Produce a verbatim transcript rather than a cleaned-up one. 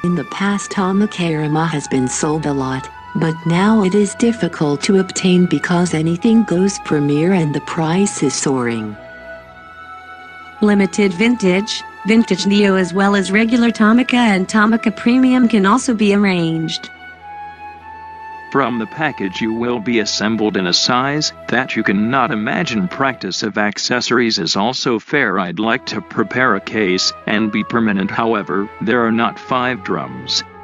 In the past, Tomicarama has been sold a lot, but now it is difficult to obtain because anything goes premier and the price is soaring. Limited vintage, vintage neo as well as regular Tomica and Tomica Premium can also be arranged. From the package you will be assembled in a size that you cannot imagine. Practice of accessories is also fair. I'd like to prepare a case and be permanent, however, there are not five drums.